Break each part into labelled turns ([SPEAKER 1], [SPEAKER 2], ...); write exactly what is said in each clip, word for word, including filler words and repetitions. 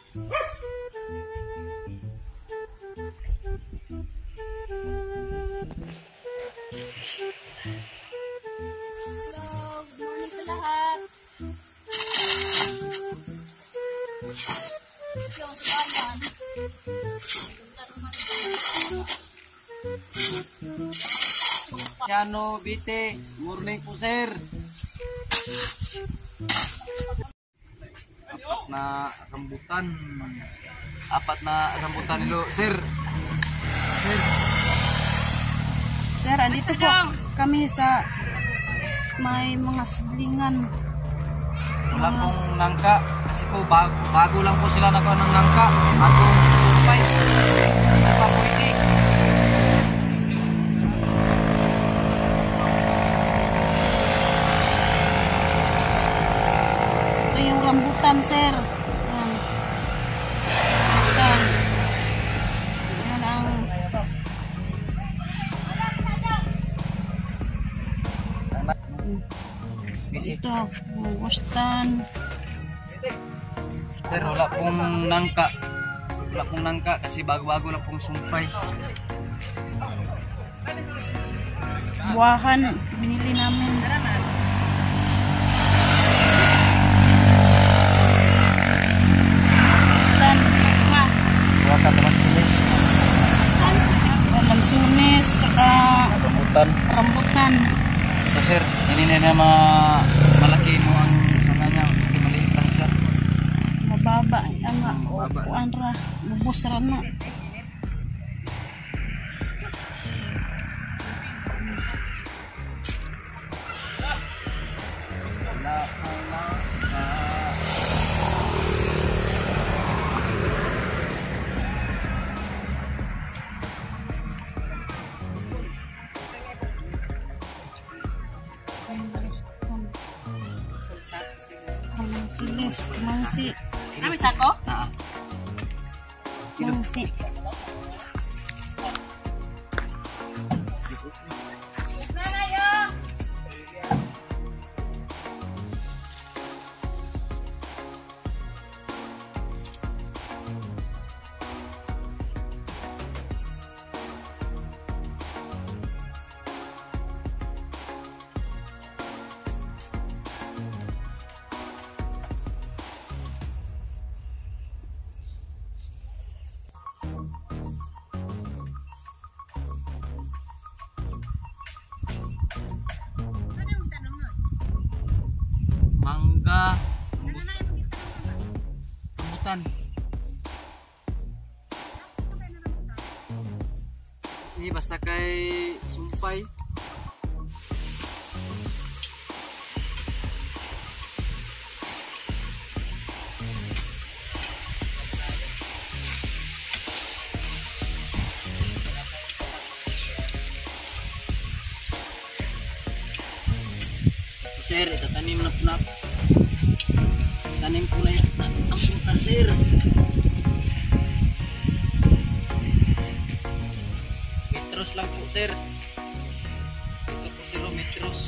[SPEAKER 1] good morning sa lahat. Yung sulaman.
[SPEAKER 2] Piano, Bite, morning po sir. Apat na rambutan. Apat na rambutan nilo, sir. Sir.
[SPEAKER 1] Sir, andito po kami sa may mga sidlingan.
[SPEAKER 2] Wala pong nangka. Kasi po bago, bago lang po sila nagawa ng nangka. Ako, supay. Kasi pa po iti.
[SPEAKER 1] Ito yung rambutan, sir. Ayan. Rambutan. Ayan ang ito, gustan.
[SPEAKER 2] Sir, wala pong nangka. Wala pong nangka kasi bago-bago lang pong sumpay.
[SPEAKER 1] Buwahan, binili namin. Dan, nga.
[SPEAKER 2] Buwaka naman sinis.
[SPEAKER 1] Lansunis, tsaka
[SPEAKER 2] Rambutan.
[SPEAKER 1] rambutan.
[SPEAKER 2] Ito sir, hindi na na ma malaki mo ang sanga niya. Kasi maliit lang siya.
[SPEAKER 1] Mababa, ang nga,
[SPEAKER 2] Mababa.
[SPEAKER 1] kuan ra, lubos ra na.
[SPEAKER 2] Wala po na.
[SPEAKER 1] Silis, kumangsi.
[SPEAKER 3] Ano sako?
[SPEAKER 2] Ah. Kilo.
[SPEAKER 1] Kumangsi.
[SPEAKER 2] Mangga. Rambutan. Ini basta kay sumpay. Sir, itatanim na po na. Tanim po na yan. Ang puta, sir. Metros lang po, sir. Ito po zero metros.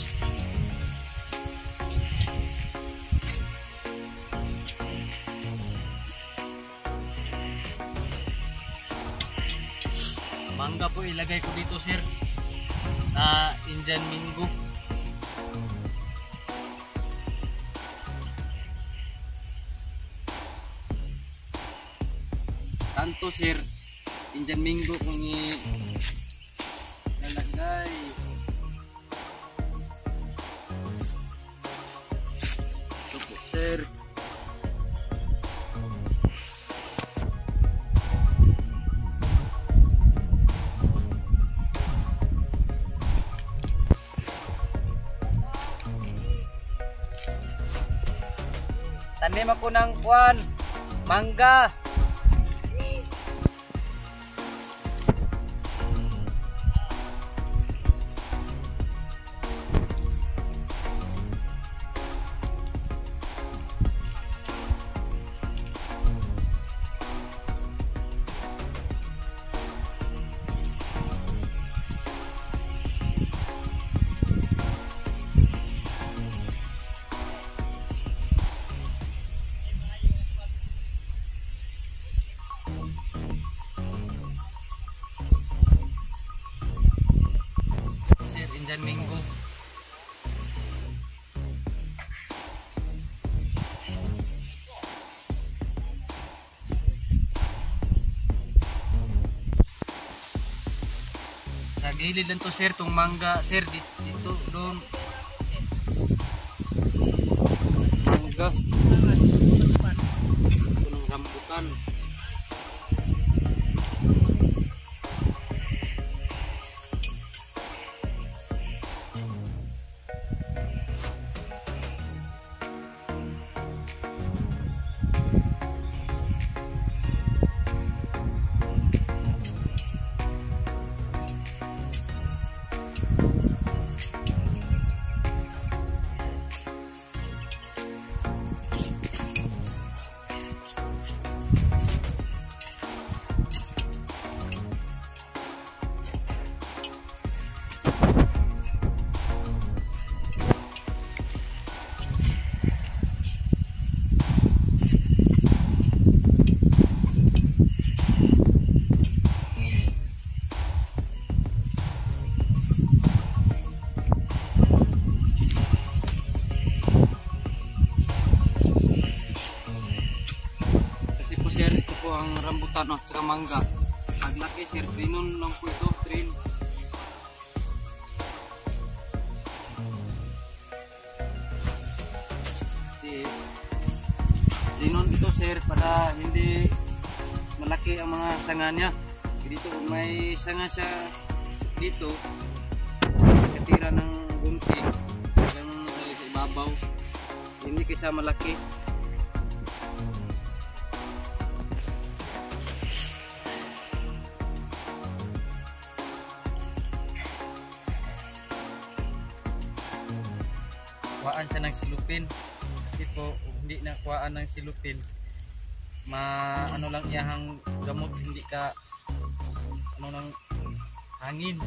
[SPEAKER 2] Mangga po ilagay ko dito, sir. Na Indian Mingo. Tanto sir, Indian Mingo kung i-lalagay. Ito po sir. Tanim ako ng kwan, mangga. tuwing linggo. Sa gilid lang to sir, tong mangga sir, dito, dito doon. Mangga. Ito ng rambutan. Ang rambutan at saka mangga. Paglaki sir, trinon lang po ito, trin. Trinon ito sir para hindi malaki ang mga sanga niya. Dito kung may sanga siya dito, katira ng gunting, ganun sa ibabaw, hindi kaysa malaki. Kuhaan siya ng silupin kasi po hindi na kuhaan ng silupin, ma ano lang iyahang gamot, hindi ka ano ng hangin.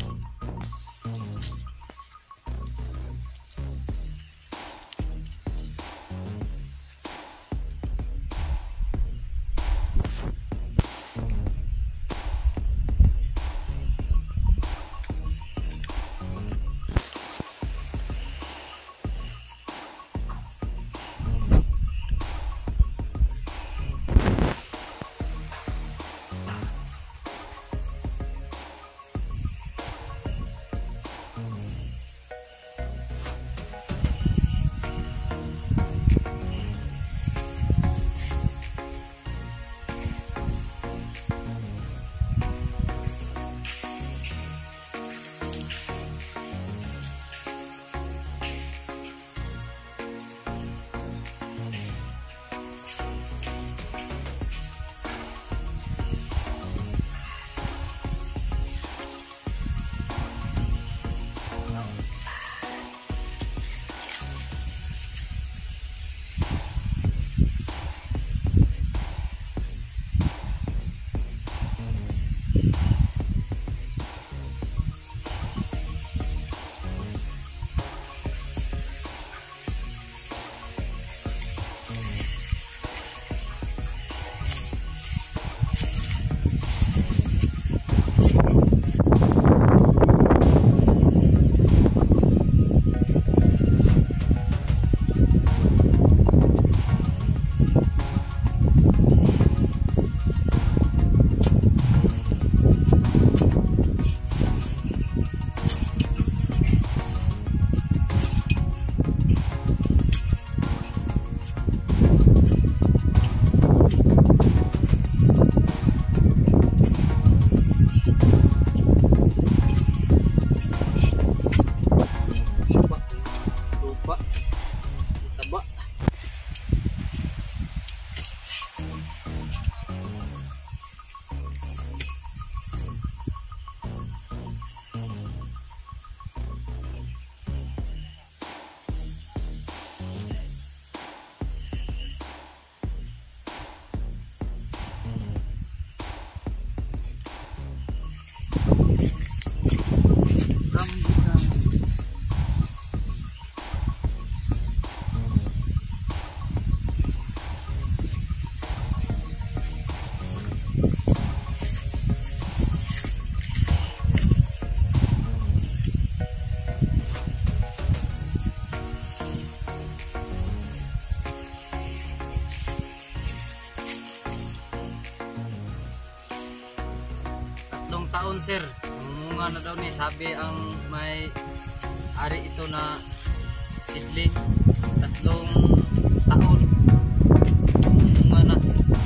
[SPEAKER 2] taon sir. Munga na daw ni, sabi ang may ari ito na seedling. Tatlong taon. Munga na.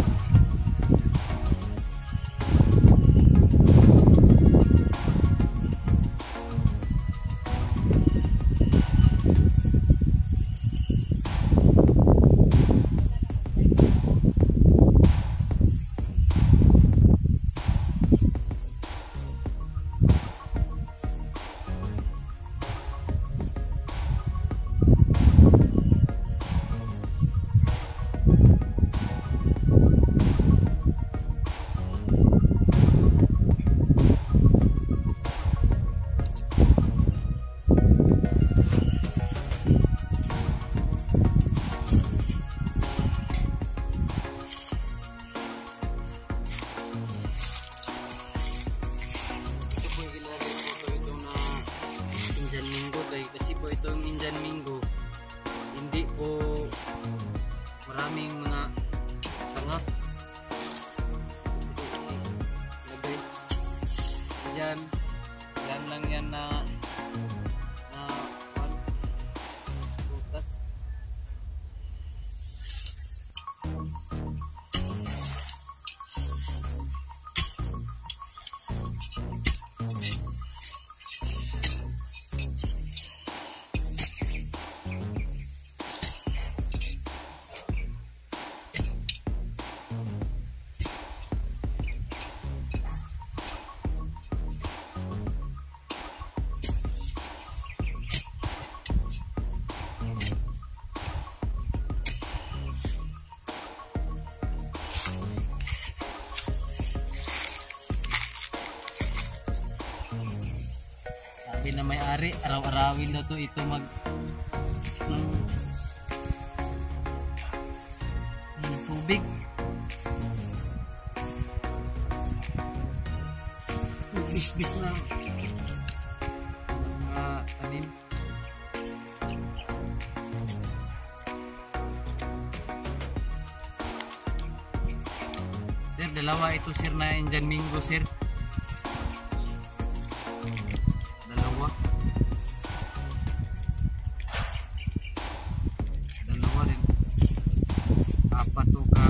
[SPEAKER 2] Kasi po itong Indian Mingo hindi po maraming mga sanga. Lagay yan, yan lang yan na na pan butas. Sabi na may ari, araw-arawin daw to ito mag ng, ng tubig. Bis-bis na mga tanim. Sir, dalawa ito sir na Indian Mingo sir. Dalawa rin, apat o ka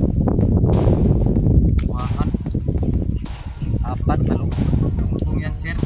[SPEAKER 2] buwahan, apat talong yan sir.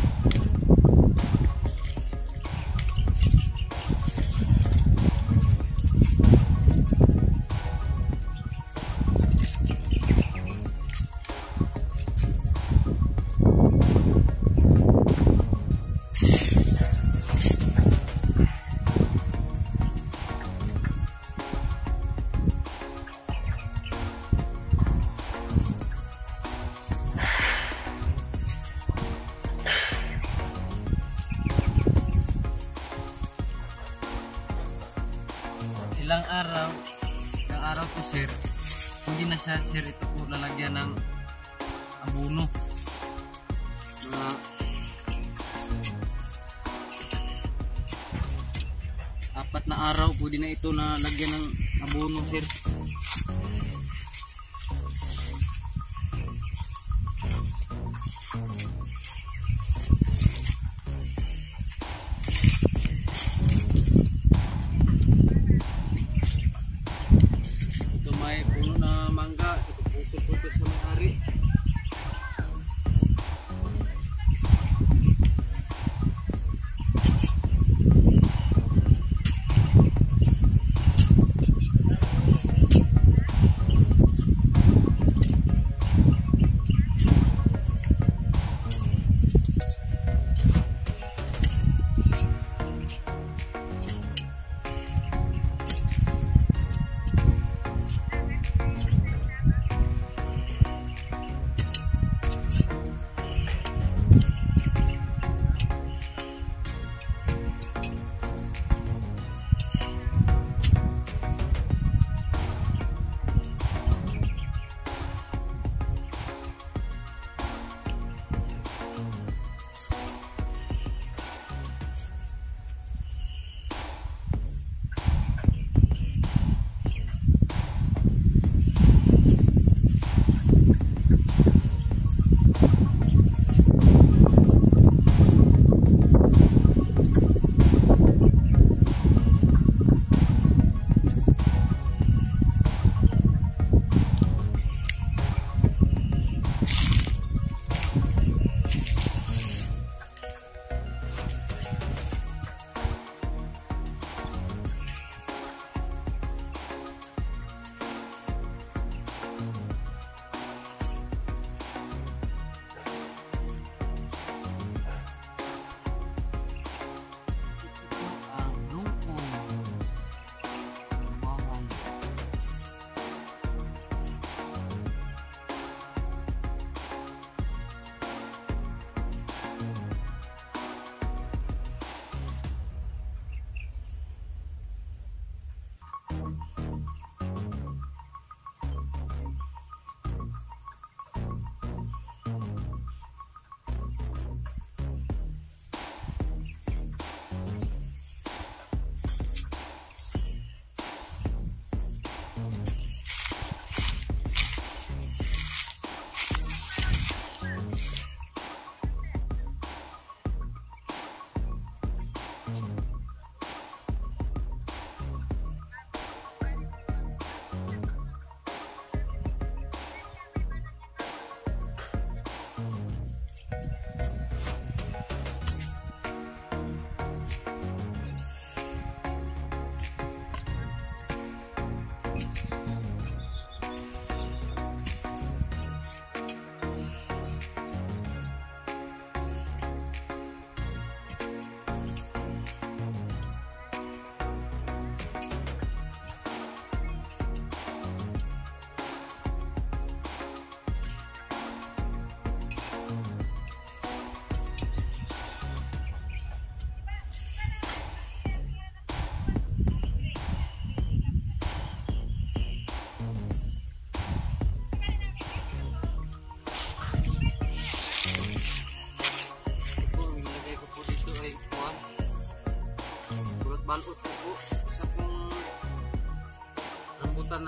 [SPEAKER 2] Ilang araw, ilang araw to sir, hindi na siya sir ito po lalagyan ng abono. Mga apat na araw pwede na ito na lagyan ng abono sir. May puno na mangga, puto-puto sa may-ari.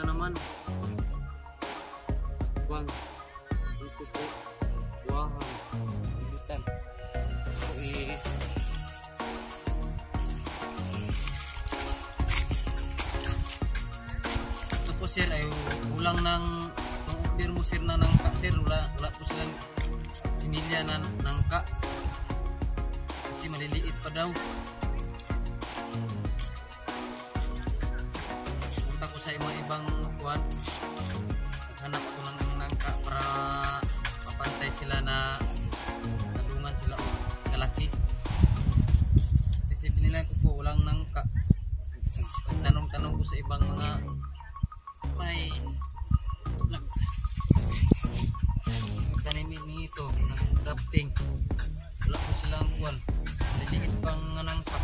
[SPEAKER 2] naman. Bang, ito po, buwahan, bulitan. Okay. Ito po sir ay ulang ng kung order mo sir na nangka sir, wala, wala po silang similya na nangka kasi maliliit pa daw. Punta ko sa mga ibang kuwan, hanap ko ng nangka para mapantay sila na nadungan sila o kalaki kasi binilan ko po walang nangka. Tanong-tanong ko sa ibang mga may tanim nito nag-drafting, wala po silang kuwan, maliliit pang nangka.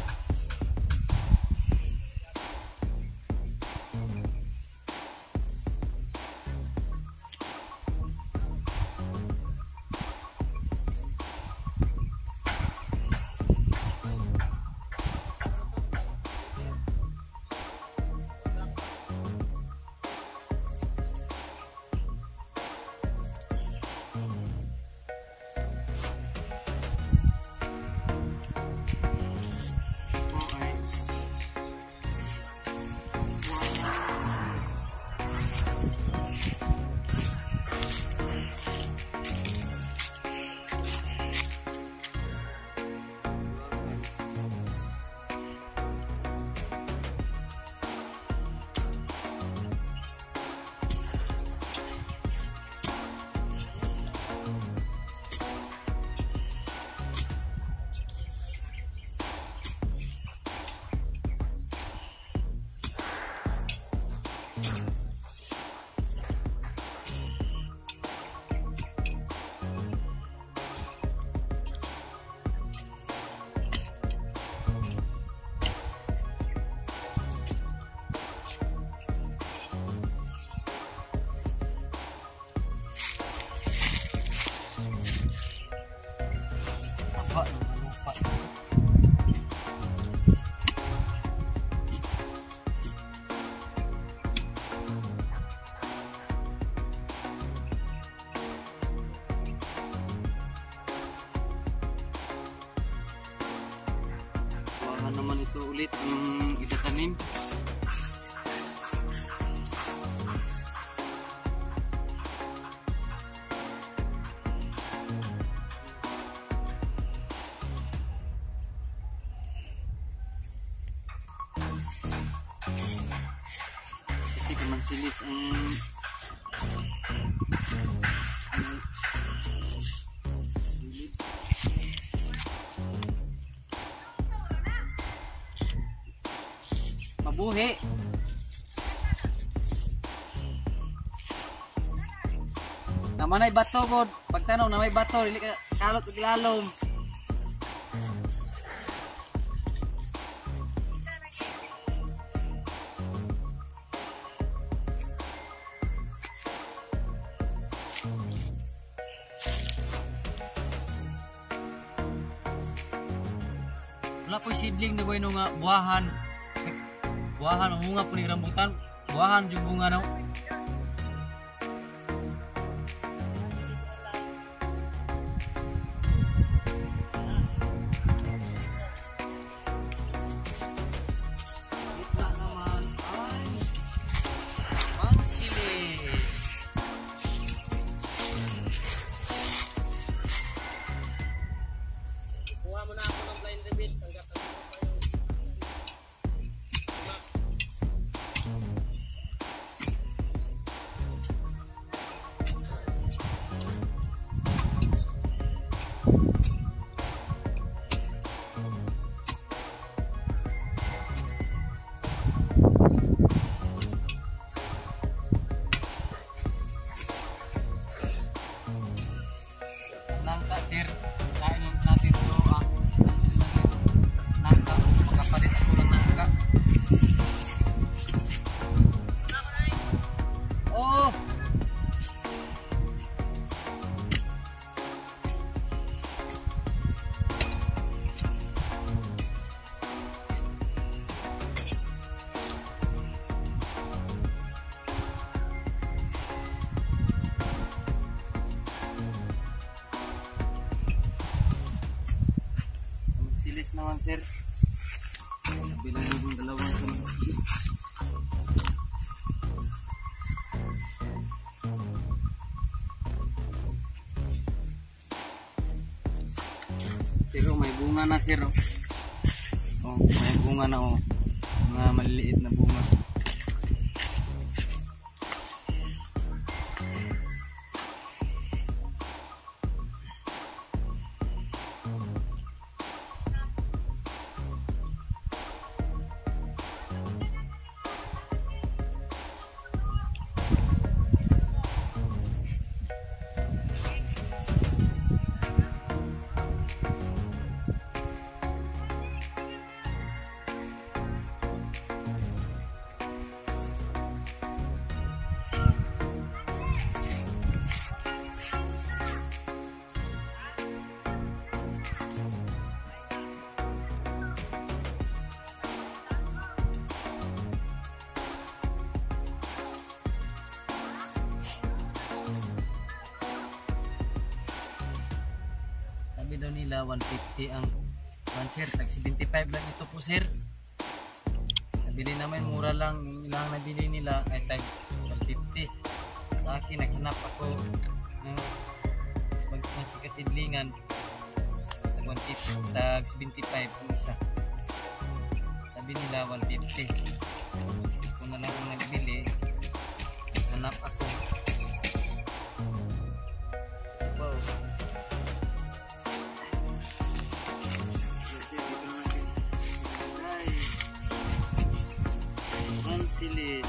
[SPEAKER 2] Lupa, lupa. Baka naman ito ulit ang itatanim. Kasi kumansilis ang mabuhi. Namanay bato god, pagtanaw na may bato, dili ka kalot ug lalom. Wala po'y seedling na gawin nga buwahan. Buwahan, bunga po ni rambutan. Buwahan yung bunga no. Ito naman ay mansilis. Kuha mo na ako ng blind reveal. Hanggat na ako pa yung nangka sir, kain natin ito ah. Nangka, makapalit ako ng nangka. Oh! naman sir. Bilang yung dalawang kamatis. Sir, oh, may bunga na sir. Oh, oh may bunga na oh. Mga maliliit na bunga. Sabi daw nila one fifty ang one sir, tag seventy-five lang ito po sir. Nabili naman mura lang, yung ilang nabili nila ay tag one fifty. Sa akin naghanap ako ng bagong sikasidlingan tag one fifty, tag seventy-five ang isa. Sabi nila one fifty. Kung na lang ang nagbili, hanap ako. Wow. Silis.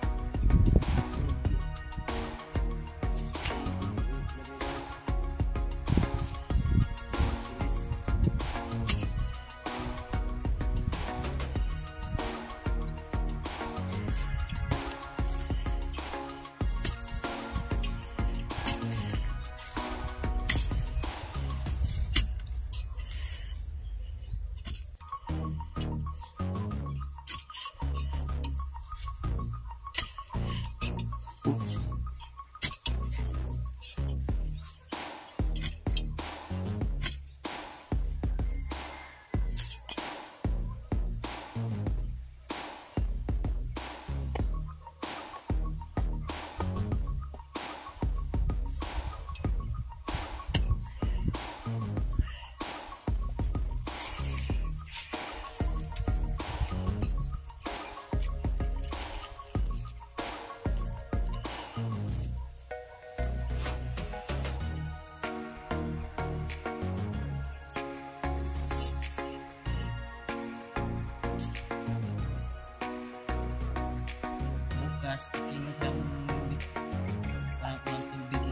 [SPEAKER 2] Bukas, kaya siyang parang kulang tubig.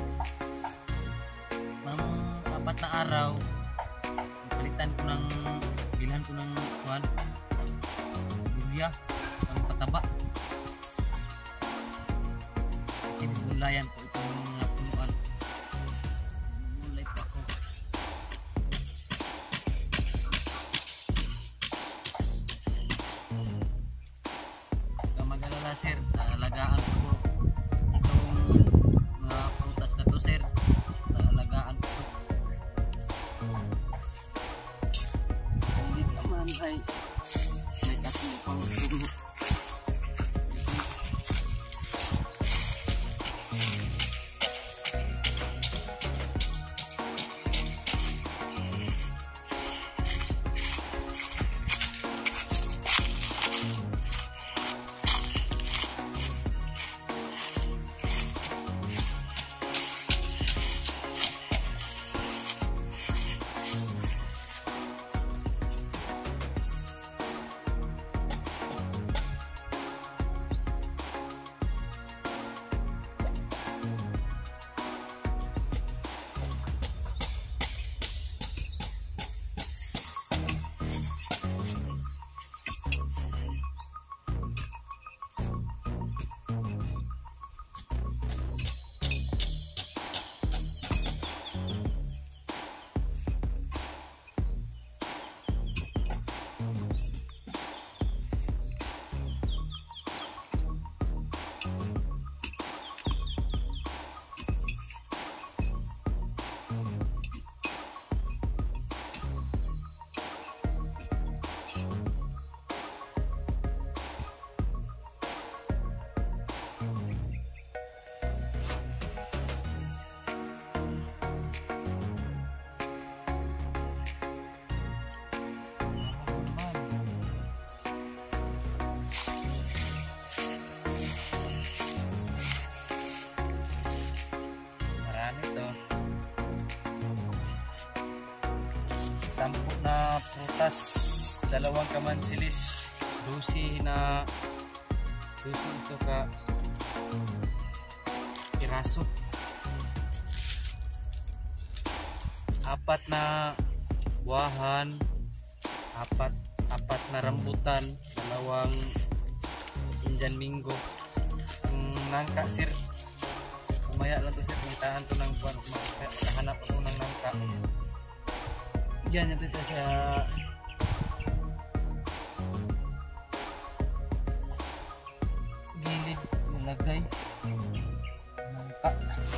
[SPEAKER 2] Mang apat na araw, palitan ko ng, bilhan ko ng kuhan, luya, ang pataba. Kasi bulayan ko itong mga punuan. Bulay pa ako. Huwag mag-alala sir, alagaan ko itong mga prutas na to sir. Alagaan ko. Hindi naman ay may kasupang puno. sampu na prutas, dalawang kamansilis, dosi na dosi ito ka piraso, apat na buwahan, apat apat na rambutan, dalawang Indian Mingo. Ang nangka sir, umaya lang to sir, kintaan to ng buwan, makahanap ako ng nangka. Diyan natin ito sa gilid nilagay nangka.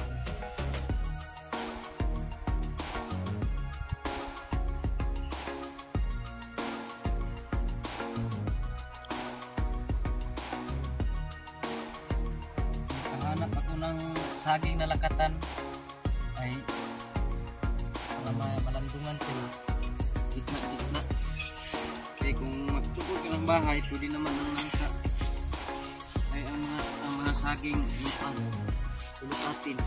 [SPEAKER 2] Hanap ako ng saging na lakatan ay para malandungan ko gitna gitna. Kaya kung magtukod ka ng bahay, pwede naman ang nangka ay ang mga, ang mga saging lupang tulukatin.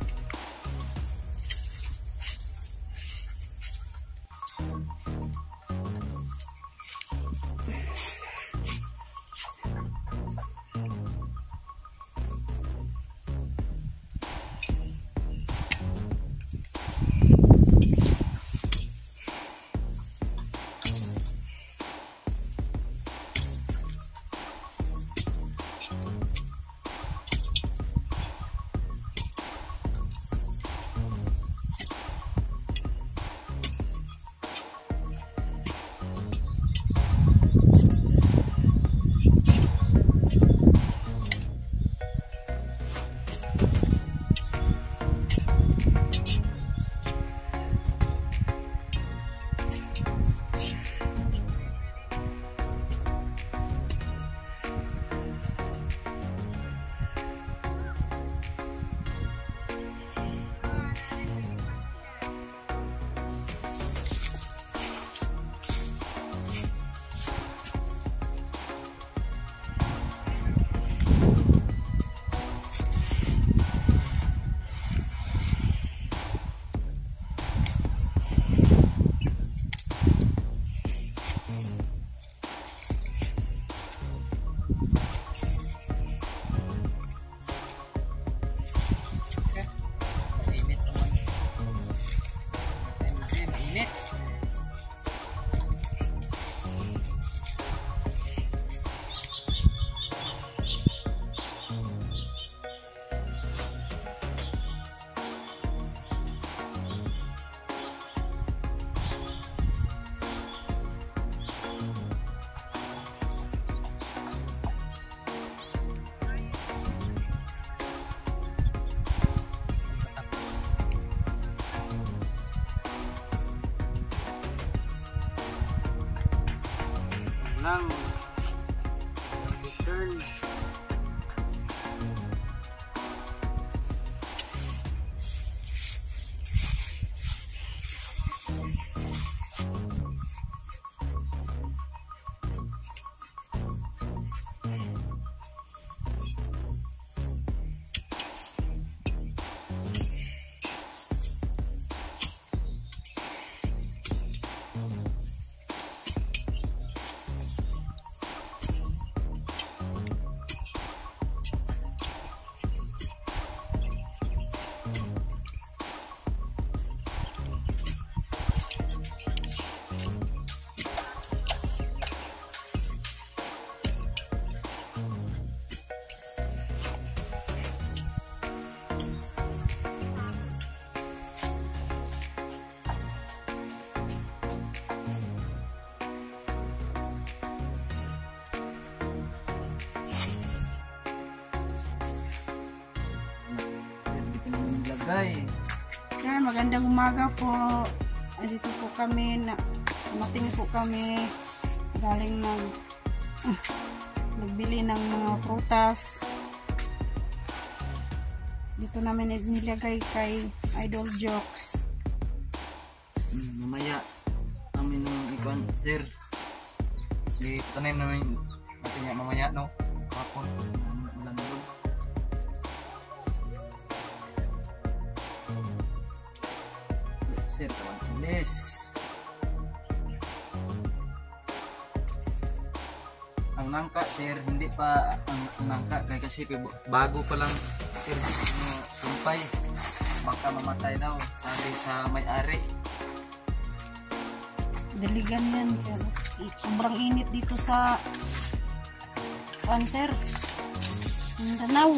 [SPEAKER 2] Lang return lagay.
[SPEAKER 1] Sir, magandang umaga po. Dito po kami na dumating po kami galing ng uh, nagbili ng mga prutas. Dito namin nilagay kay Idol Jokes.
[SPEAKER 2] Hmm, mamaya amin ng ikon sir. Di tanim namin natin niya mamaya no. Hapon. Malandog. Sir, kawan silis. nangka sir, hindi pa ang ang nangka kay kasi bago pa lang sir ano, sumpay. Baka mamatay daw sabi sa may-ari.
[SPEAKER 1] Diligan yan. Sir. Sobrang init dito sa cancer. Mindanao.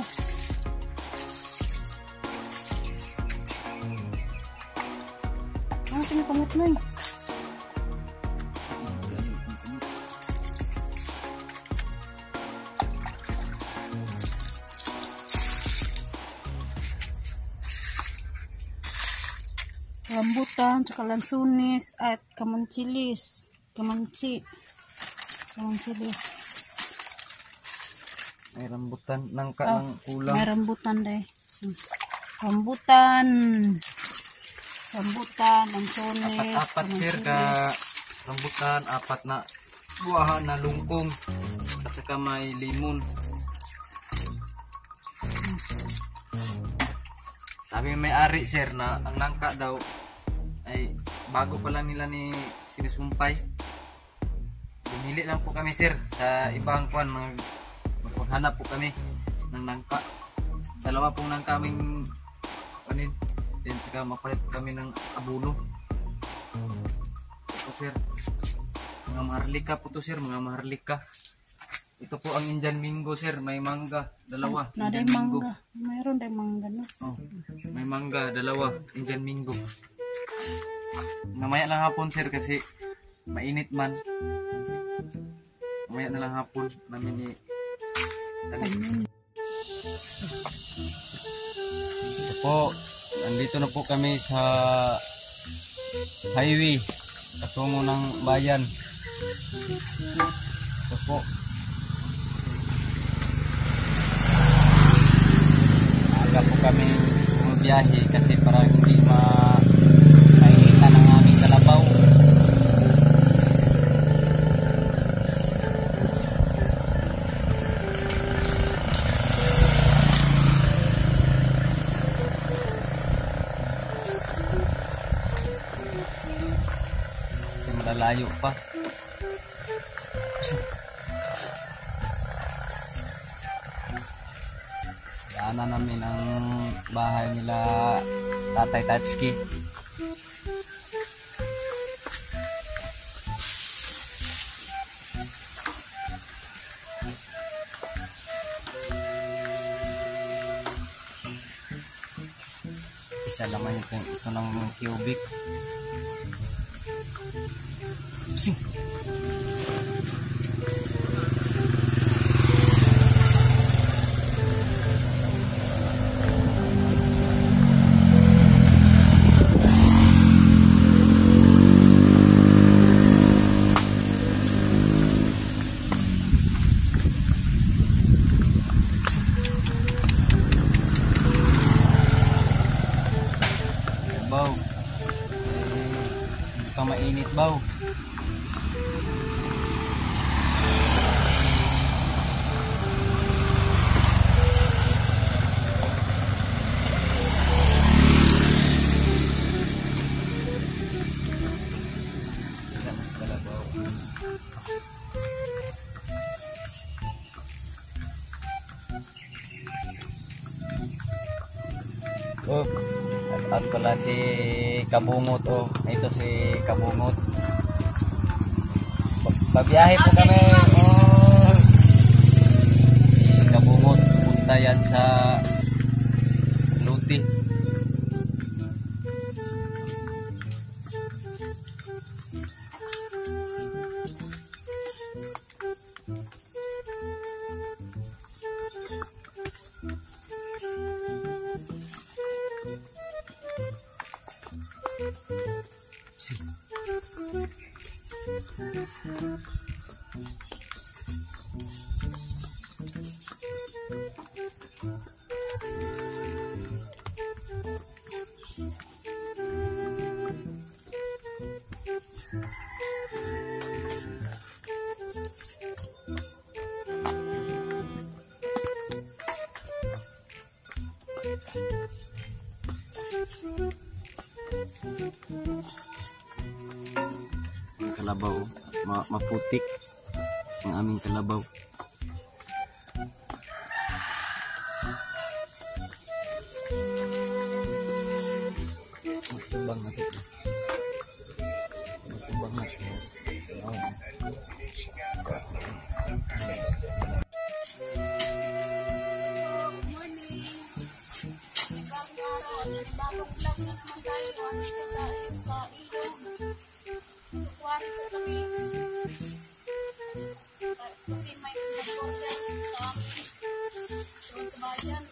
[SPEAKER 1] Ano sinikamot mo eh? Rambutan, tsaka lansunis, at kamanchilis. Kamanchi. Kamanchilis.
[SPEAKER 2] May rambutan, nangka
[SPEAKER 1] Oh,
[SPEAKER 2] ng kulang.
[SPEAKER 1] may rambutan deh. Hmm. Rambutan. Rambutan, lansunis,
[SPEAKER 2] Apat-apat sir ka rambutan, apat na buwahan na lungkong at saka may limon. Sabi may ari sir na ang nangka daw ay bago pa lang nila ni sinusumpay. Bumili lang po kami sir sa ibang kuan, mag maghanap po kami ng nangka. Dalawa pong nangka kaming kanin. Then saka mapalit po kami ng abuno. Ito sir, mga maharlika po to sir, mga maharlika. Ito po ang Indian Mingo sir, may mangga, dalawa.
[SPEAKER 1] na day
[SPEAKER 2] Indian Mingo.
[SPEAKER 1] mangga. Mayroon day mangga no.
[SPEAKER 2] Oh, may mangga, dalawa, Indian Mingo. Mamaya lang hapon sir kasi mainit man. Mamaya na lang hapon namin ni
[SPEAKER 1] Ayun.
[SPEAKER 2] Ito po, nandito na po kami sa highway patungo ng bayan. Ito po. Aga po kami bumiyahe kasi para hindi ma makikita ng aming kalabaw. Kasi malalayo pa. Kasi daanan namin ang bahay nila Tatay Tatsuki. Isa laman ito, ito ng cubic. Sing. Baw. Hindi pa mainit baw. Oh, at, at pala si Kabungot oh. Ito si Kabungot. Pabiyahe po kami. Oh. Si Kabungot punta yan sa Luti. Ang kalabaw, ma maputik ang aming kalabaw. Matubang na ito. Matubang na ito.
[SPEAKER 1] Bagong vlog na naman tayo. Andito tayo sa ilog. Tukuhan ko kami. Kasi may nag-order sa amin. Doon sa bayan.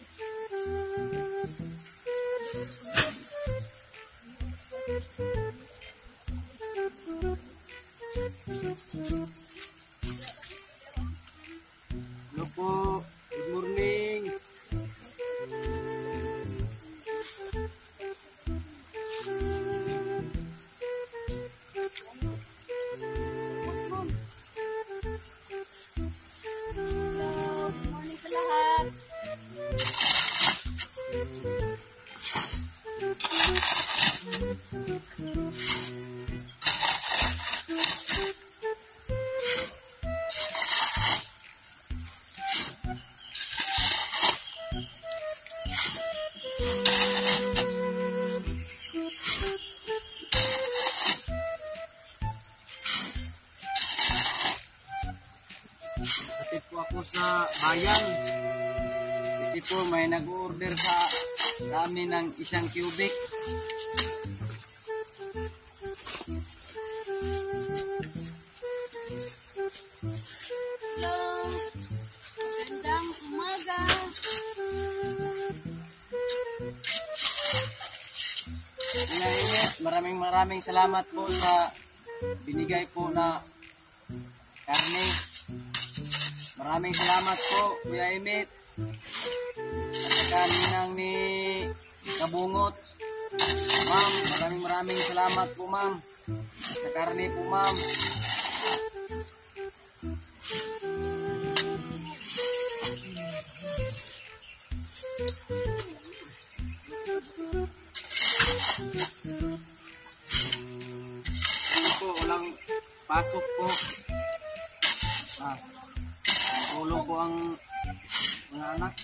[SPEAKER 2] Hello po. Good morning. Hatid po ako sa bayan kasi po may nag-order sa amin ng isang cubic.
[SPEAKER 1] Hello! Magandang umaga!
[SPEAKER 2] Kuya Imit, maraming maraming salamat po sa binigay po na karne. Maraming salamat po, Kuya Imit. At kaninang ni Kabungot. Ma'am, maraming maraming salamat po, ma'am. Sa karne po, ma'am. Ito po, walang pasok po. Ah. Tulong po ang mga anak.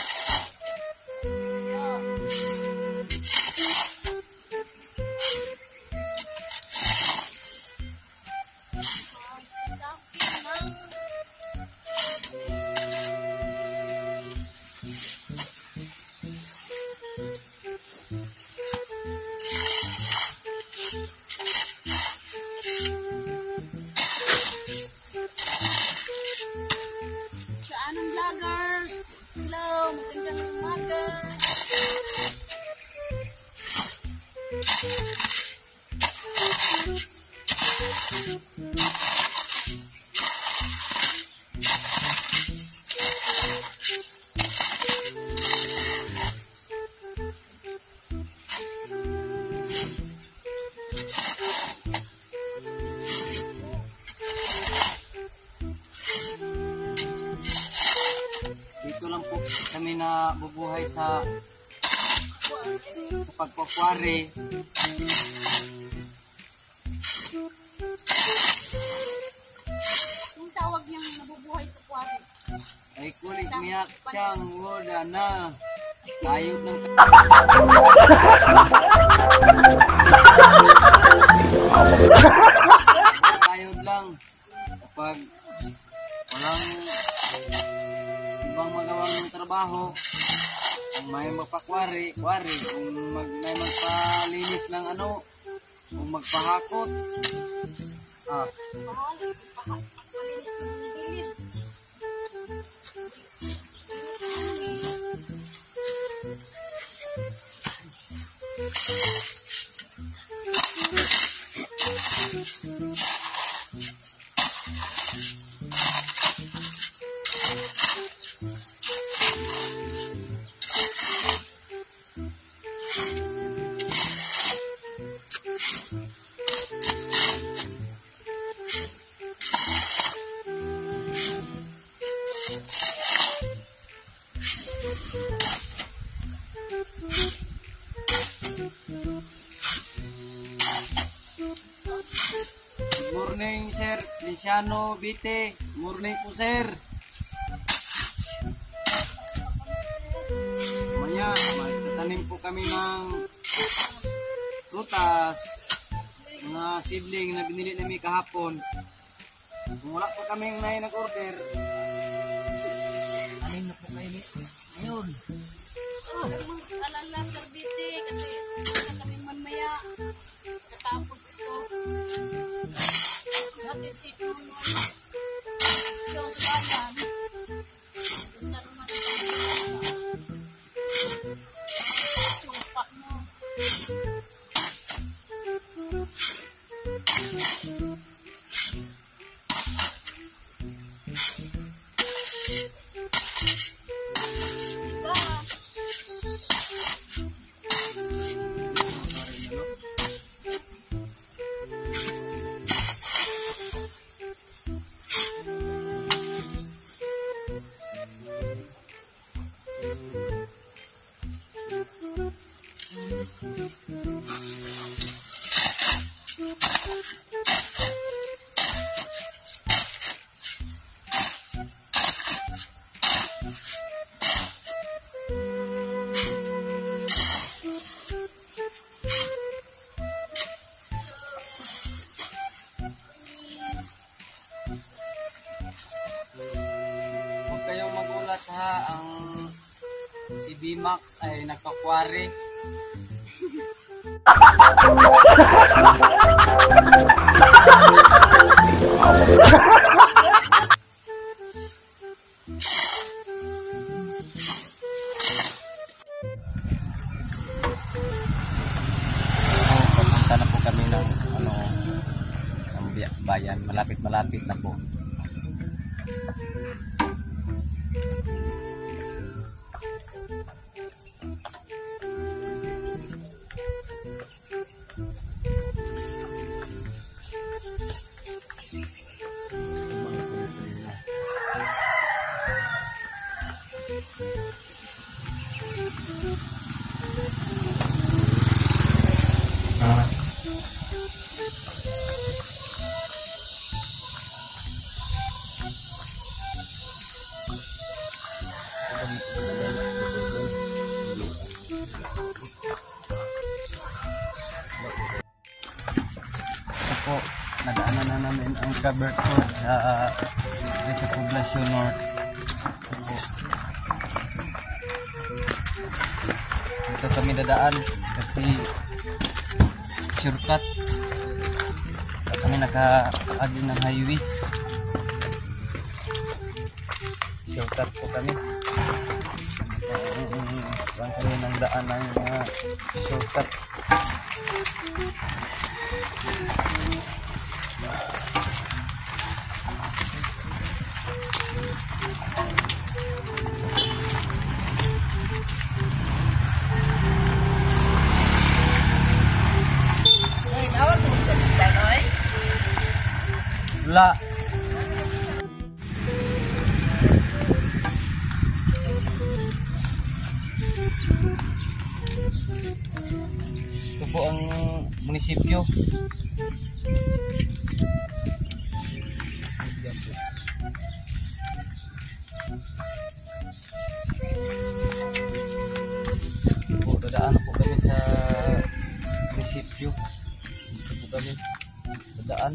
[SPEAKER 1] Vloggers! Hello! Magandang umaga!
[SPEAKER 2] Dito lang po kami na bubuhay sa sa pagpakwari.
[SPEAKER 1] Yung tawag niyang nabubuhay sa kwari.
[SPEAKER 2] Ay kulit niyak siyang wala na. Tayo ng tayo lang kapag walang ibang magawang trabaho, kung may magpakwari, kwari, kung mag, may magpalinis ng ano, kung magpahakot, ah,
[SPEAKER 1] Mahal. Mahal. Malinis ng village.
[SPEAKER 2] Good morning, Sir Lisiano Bite. Morning po, Sir. Maya, magtatanim po kami ng prutas, mga seedling na binili namin kahapon. Kung wala pa kami na nag-order, anin na po kayo ngayon.
[SPEAKER 1] Alala, Sarbite, kasi wala kami manmaya. Katapos ito. Natin si Puno. Siya sa bayan. Ito naman ito. Tupak mo.
[SPEAKER 2] Huwag kayong magulat ha, ang si B-Max ay nagkakwari. Papunta na po kami ng ano, ng bayan, malapit-malapit na po. Po, nadaanan na namin ang Caberto sa uh, sa Poblacion North. Po. Dito kami dadaan kasi shortcut. Dito kami nakaagi ng highway. Shortcut po kami. Ang kami ng daan ng uh, shortcut. Wala. Ito po ang munisipyo. Po, dadaan po kami sa munisipyo. Dito po kami dadaan.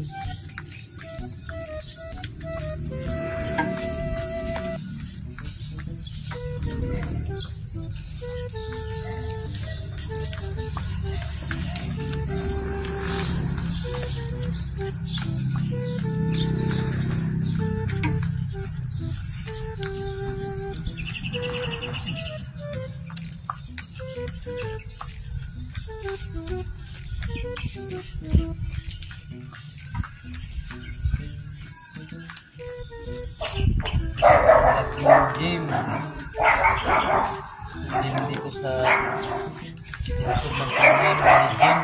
[SPEAKER 2] Gym. Gym dito sa Pusog ng Kanan, may gym.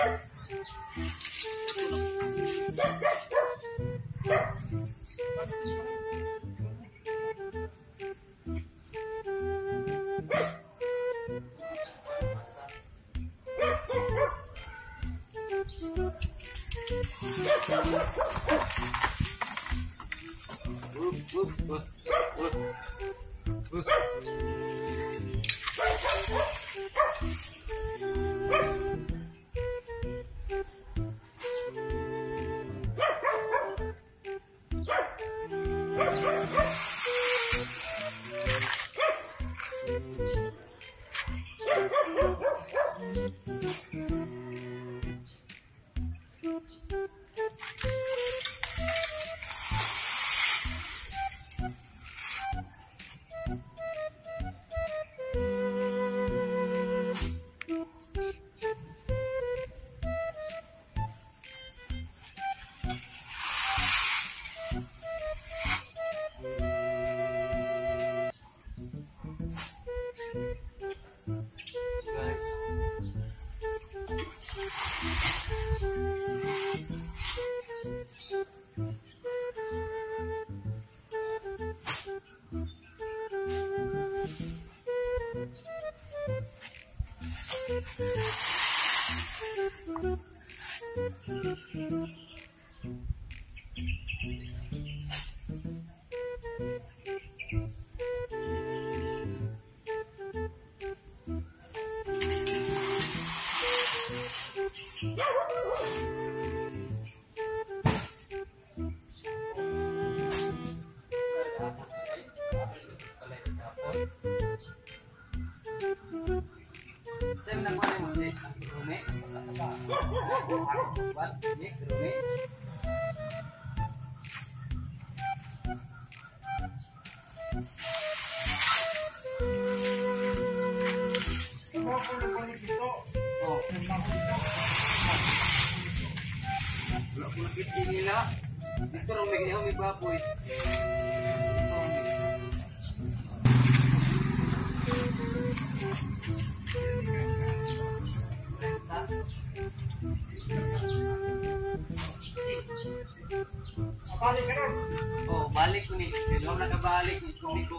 [SPEAKER 2] Ito rumig niya, may baboy.
[SPEAKER 3] Balik ka na.
[SPEAKER 2] Oh, balik ko ni. Hindi ako nakabalik. Gusto ko.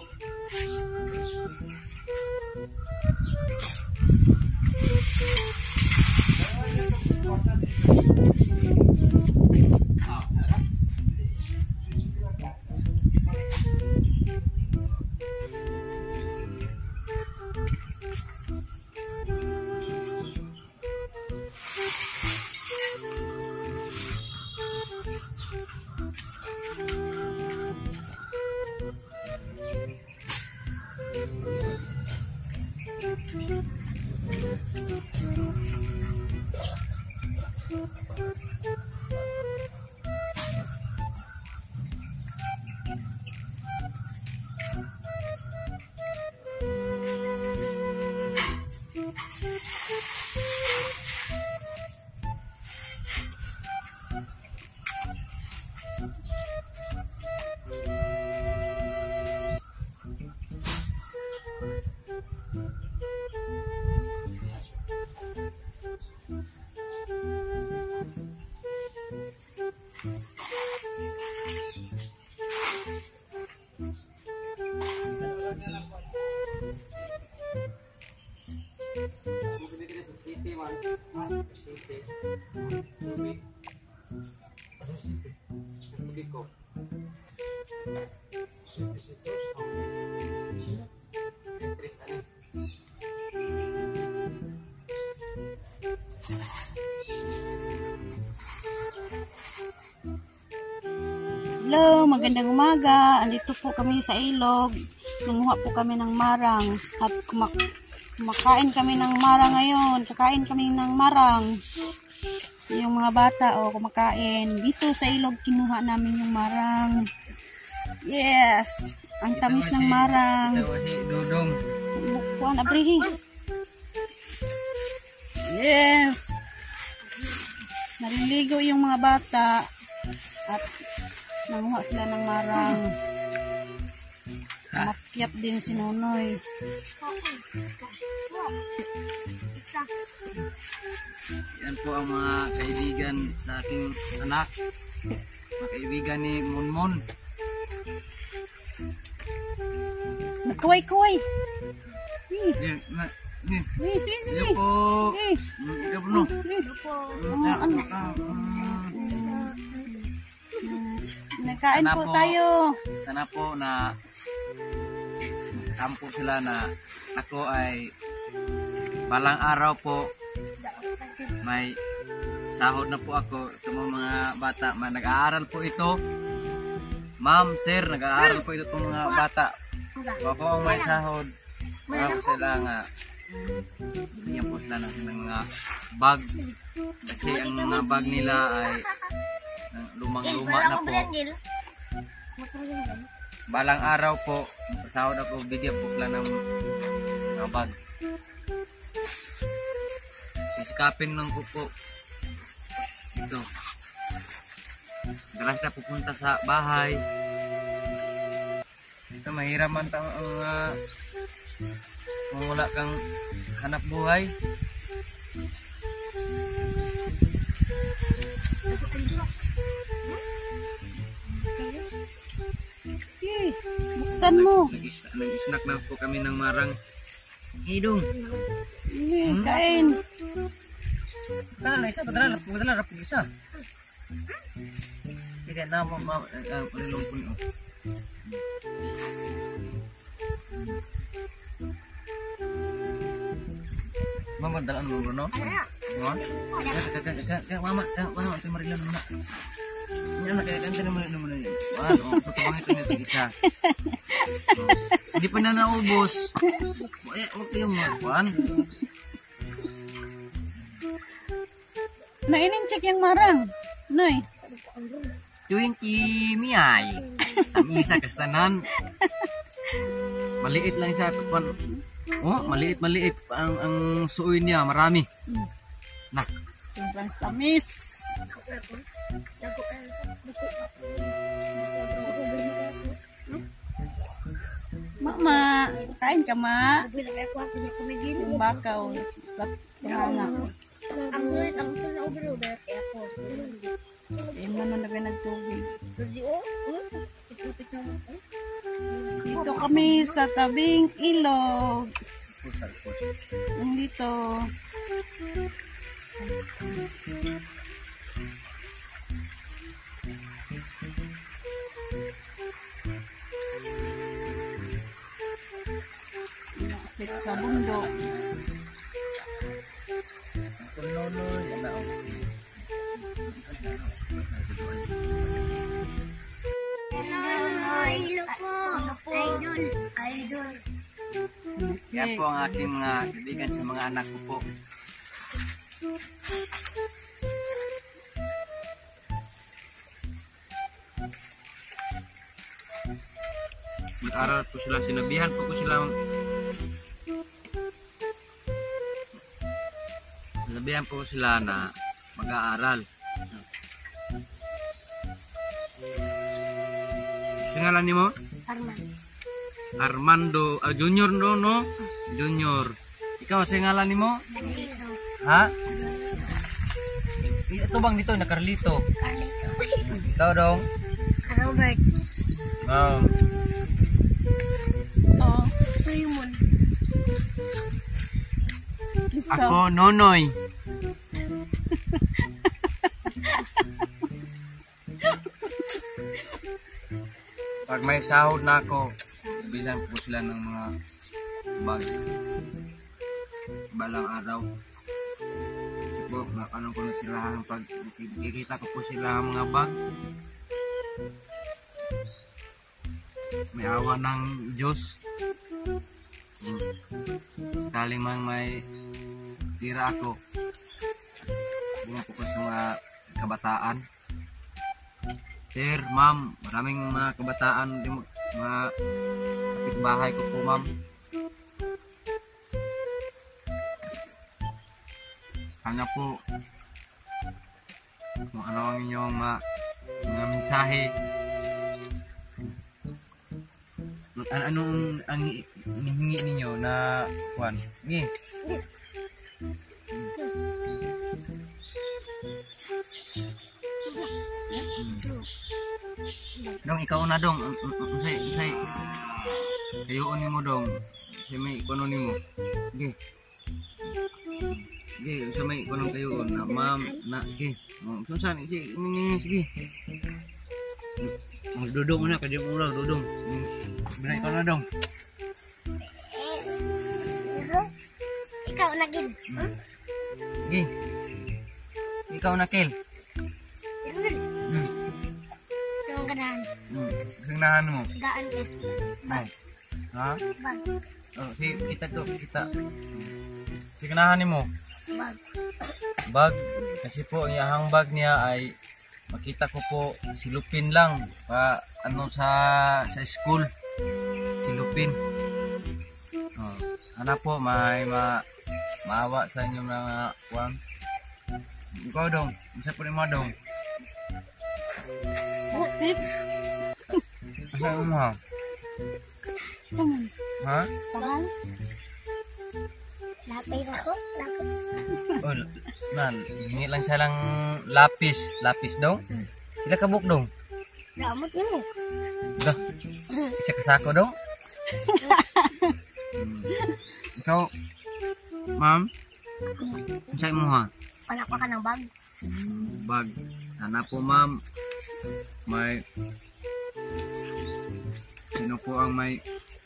[SPEAKER 1] Hello, magandang umaga. Andito po kami sa ilog. Nanguha po kami ng marang at kumak kumakain kami ng marang ngayon. Kakain kami ng marang. Yung mga bata o oh, kumakain. Dito sa ilog kinuha namin yung marang. Yes, ang tamis ng marang.
[SPEAKER 2] Dudong.
[SPEAKER 1] Bukuan abrihi. Yes. Naliligo yung mga bata at nanguha sila ng marang. Makyap din si Nonoy.
[SPEAKER 2] Yan po ang mga kaibigan sa aking anak. Mga kaibigan ni Monmon.
[SPEAKER 1] Nagkuway-kuway. Eh,
[SPEAKER 2] Yan, na, ni.
[SPEAKER 1] eh, sige, sige.
[SPEAKER 2] Yan po.
[SPEAKER 1] Eh,
[SPEAKER 2] Mm, ikaw po no.
[SPEAKER 1] eh.
[SPEAKER 2] Mm, ah,
[SPEAKER 1] ano?
[SPEAKER 2] ah, mm.
[SPEAKER 1] Nagkain
[SPEAKER 2] Sana
[SPEAKER 1] po
[SPEAKER 2] po.
[SPEAKER 1] tayo.
[SPEAKER 2] Sana po na kampo sila na ako ay balang araw po may sahod na po ako. Itong mga bata, ma, nag-aaral po ito. Ma'am, sir, nag-aaral po ito itong mga bata. Kung ako ang may sahod, ako sila nga bigyan po sila ng ng mga bag. Kasi ang mga bag nila ay uh, lumang-luma na po. Balang araw po, sahod ako, bigyan po sila ng mga bag. Sisikapin lang ko po. Ito. Dalas na pupunta sa bahay. Ito, mahirap man tang ang uh, kung wala kang hanap buhay.
[SPEAKER 1] Eh, buksan mo.
[SPEAKER 2] Nag-is- Nag-snack na po kami ng marang. Hidong.
[SPEAKER 1] Eh, kain.
[SPEAKER 2] Padala na isa, padala na, padala na po isa. Kaya na mo, ma, uh, palilong po niyo. Mama, dalaan mo, Bruno? Ano? Kaya, kaya, kaya, kaya, mama, kaya, mama, ito marilan mo na. Yan na, kaya, kaya, marilan mo na yun. Ano, tutulungan ito nito isa. Hindi pa na naubos. Eh, huwag kayong magpuan.
[SPEAKER 1] Nainin-check yung marang. Noy.
[SPEAKER 2] twenty miyay. Ang isa kastanan. Maliit lang siya. Oh, maliit maliit ang ang suoy niya, marami. Nah,
[SPEAKER 1] Sobrang tamis. Mama, kain ka ma. Yung bakaw. Kat-tingana.
[SPEAKER 3] Ang sulit, ang sulit na ubero, berarti ako.
[SPEAKER 1] Ayun na na lagay ng tubig.
[SPEAKER 3] Jadi, oh, oh, tutupit na mo.
[SPEAKER 1] Dito kami sa tabing ilog. Yung dito. Malapit sa bundok.
[SPEAKER 3] Hello po. Idol. Idol.
[SPEAKER 2] yan po ang aking mga kaibigan sa mga anak ko po. Mag-aral po sila, sinabihan po ko sila. Sinabihan po sila na mag-aaral. Singalan ni mo?
[SPEAKER 3] Arman.
[SPEAKER 2] Armando, ah, Junior no, no? Junior. Ikaw, singalan ni mo?
[SPEAKER 3] Carlito.
[SPEAKER 2] Ha? Ito bang dito na Carlito?
[SPEAKER 3] Carlito.
[SPEAKER 2] Ikaw dong?
[SPEAKER 3] Robert.
[SPEAKER 2] Um,
[SPEAKER 1] Oh,
[SPEAKER 3] Raymond.
[SPEAKER 2] ako, Nonoy. Pag may sahod na ako, bilang po sila ng mga bag. Balang araw. Kasi po, ano ko na sila pag kikita ko po sila ang mga bag. May awa ng Diyos. Sakaling man may tira ako, buwan po ko sa mga kabataan. Sir, ma'am, maraming mga kabataan, mga kapitbahay ko po, ma'am. Kanya po kung ano ang inyong mga, mga mensahe. An anong ang hinihingi ninyo na kuan? Ngi. Dong, ikaw na dong. Usay, usay. Kayoon ni mo dong. Usay may kuno ni mo. Sige. Sige, usay may kuno kayoon. Na, ma'am, na, sige. Oh, susan, sige, ini, sige. Dudong mo na, kadi mo lang, dudong. Binay ikaw na dong.
[SPEAKER 3] Ikaw na gid.
[SPEAKER 2] Sige. Ikaw na, Kel. Hmm.
[SPEAKER 3] Yung ganahan.
[SPEAKER 2] Hmm. Sinahan mo.
[SPEAKER 3] Gaan ka.
[SPEAKER 2] Bag. Ha?
[SPEAKER 3] Bag.
[SPEAKER 2] Oh, sige, kita to, kita. Sinahan ni mo.
[SPEAKER 3] Bag.
[SPEAKER 2] Bag. Kasi po, ang iyahang bag niya ay makita ko po silupin lang pa ano sa sa school. Silupin. Oh, ana po may ma maawa sa inyo mga kuwan. Ikaw dong, isa po ni mo dong.
[SPEAKER 1] Oh, tis.
[SPEAKER 2] Asa mo ha?
[SPEAKER 1] Saman.
[SPEAKER 2] Ha?
[SPEAKER 1] Sahal.
[SPEAKER 3] Lapis ako. Lapis.
[SPEAKER 2] Oh, na, hingi lang siya lang lapis. Lapis dong? Kila kabuk dong?
[SPEAKER 3] Ramot mo.
[SPEAKER 2] Dah, isa kasako dong? Hmm. Ikaw, ma'am? Unsay mo ha?
[SPEAKER 3] Anak pa ka ng bag.
[SPEAKER 2] Bag. Sana po ma'am, may sino po ang may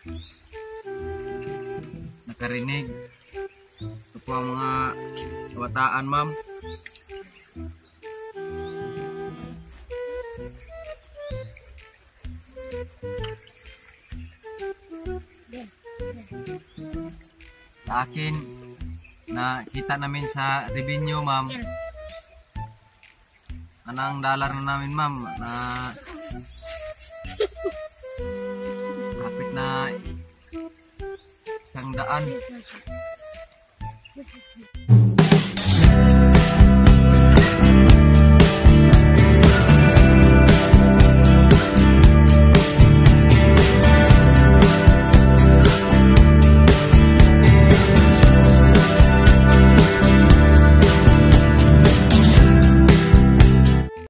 [SPEAKER 2] nakarinig. Ito po ang mga kabataan ma'am. Sa akin, nakita namin sa revenue ma'am, anang dollar na namin ma'am na kapit na isang daan.